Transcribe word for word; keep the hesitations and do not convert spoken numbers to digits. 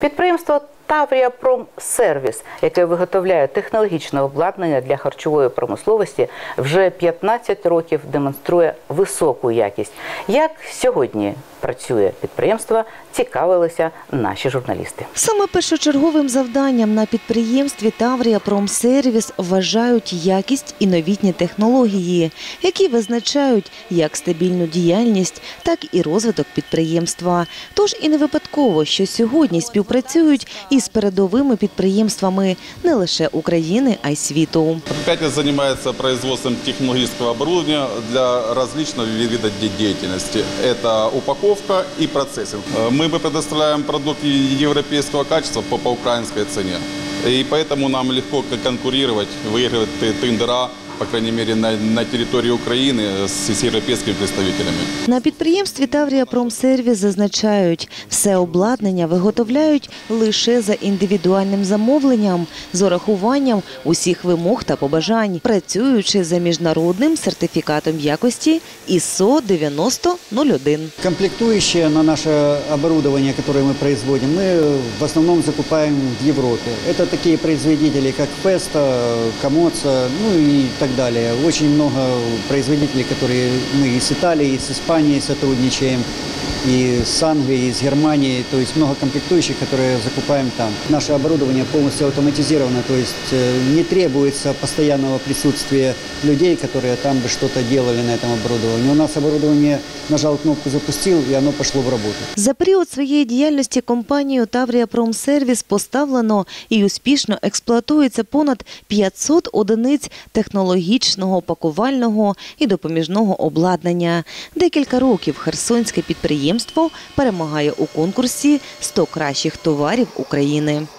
Підприємство «Таврія Промсервіс», яке виготовляє технологічне обладнання для харчової промисловості, вже п'ятнадцять років демонструє високу якість. Як сьогодні працює підприємство, цікавилися наші журналісти. Саме першочерговим завданням на підприємстві «Таврія Промсервіс» вважають якість і новітні технології, які визначають як стабільну діяльність, так і розвиток підприємства. Тож і не випадково, що сьогодні співпрацюють із передовими підприємствами не лише України, а й світу. Предприятие занимается производством технологического оборудования для различного вида деятельности. Это упаковка и процессинг. Мы предоставляем продукты европейского качества по, по украинской цене. И поэтому нам легко конкурировать, выигрывать тендера, по крайней мере, на, на території України з, з європейськими представителями. На підприємстві «Таврія Промсервіс» зазначають, все обладнання виготовляють лише за індивідуальним замовленням, з урахуванням усіх вимог та побажань, працюючи за міжнародним сертифікатом якості ІСО дев'яносто нуль один. Комплектующие на наше оборудование, которое мы производим, мы в основном закупаем в Европе. Это такие производители, как Феста, Комоца, ну и так далее. Очень много производителей, которые мы и с Италией, и с Испанией сотрудничаем, и с Англией, и с Германией, то есть много комплектующих, которые закупаем там. Наше оборудование полностью автоматизировано, то есть не требуется постоянного присутствия людей, которые там бы что-то делали на этом оборудовании. У нас оборудование, нажал кнопку, запустил, и оно пошло в работу. За період своєї діяльності компанією «Таврія Промсервіс» поставлено і успішно експлуатується понад п'ятсот одиниць технологічного, пакувального і допоміжного обладнання. Декілька років херсонське підприємство перемагає у конкурсі «сто кращих товарів України».